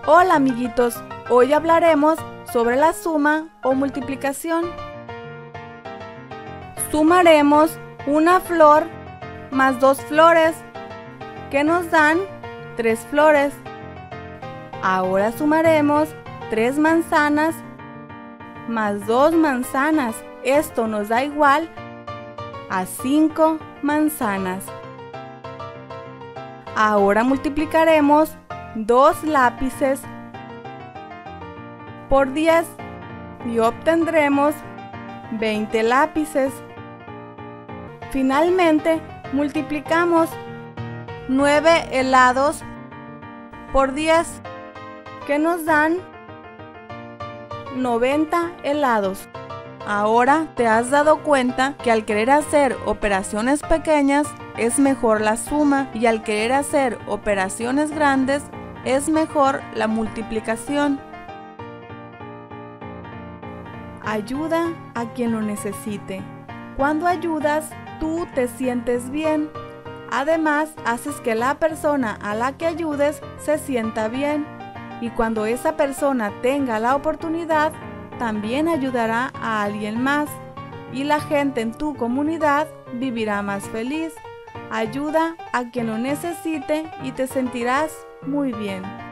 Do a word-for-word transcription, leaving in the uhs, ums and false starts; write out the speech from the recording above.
Hola amiguitos, hoy hablaremos sobre la suma o multiplicación. Sumaremos una flor más dos flores, que nos dan tres flores. Ahora sumaremos tres manzanas más dos manzanas. Esto nos da igual a cinco manzanas. Ahora multiplicaremos dos lápices por diez y obtendremos veinte lápices. Finalmente, multiplicamos nueve helados por diez, que nos dan noventa helados. Ahora te has dado cuenta que al querer hacer operaciones pequeñas es mejor la suma y al querer hacer operaciones grandes es mejor la multiplicación. Ayuda a quien lo necesite. Cuando ayudas, tú te sientes bien. Además, haces que la persona a la que ayudes se sienta bien. Y cuando esa persona tenga la oportunidad, también ayudará a alguien más. Y la gente en tu comunidad vivirá más feliz. Ayuda a quien lo necesite y te sentirás muy bien.